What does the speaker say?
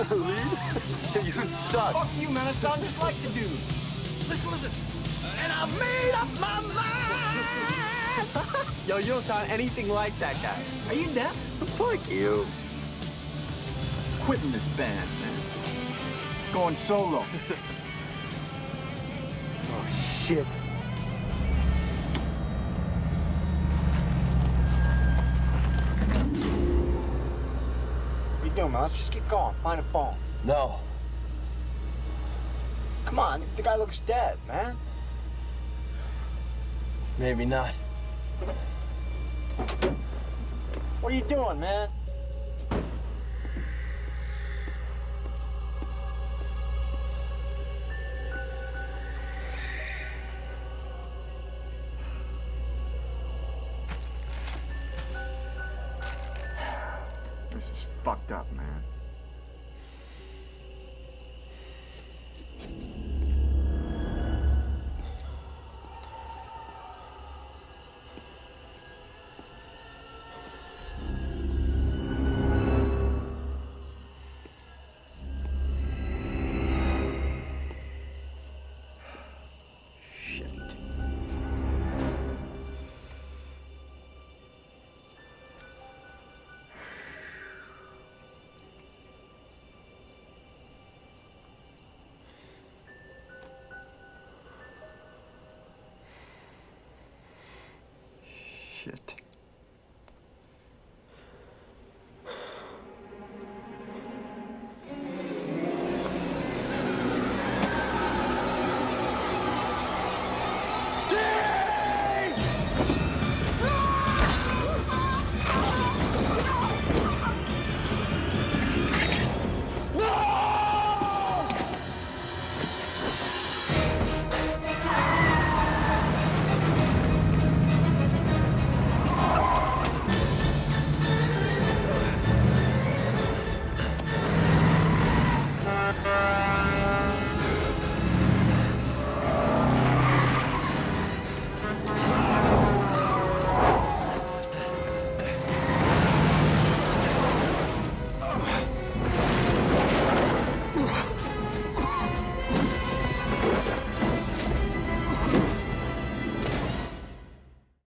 Lead? You suck. Fuck you, man. I sound just like the dude. Listen, listen. And I made up my mind. Yo, you don't sound anything like that guy. Are you deaf? Fuck you. Quitting this band, man. Going solo. Oh, shit. What are you doing, man? Let's just keep going. Find a phone. No. Come on, the guy looks dead, man. Maybe not. What are you doing, man? This is fucked up, man. Shit.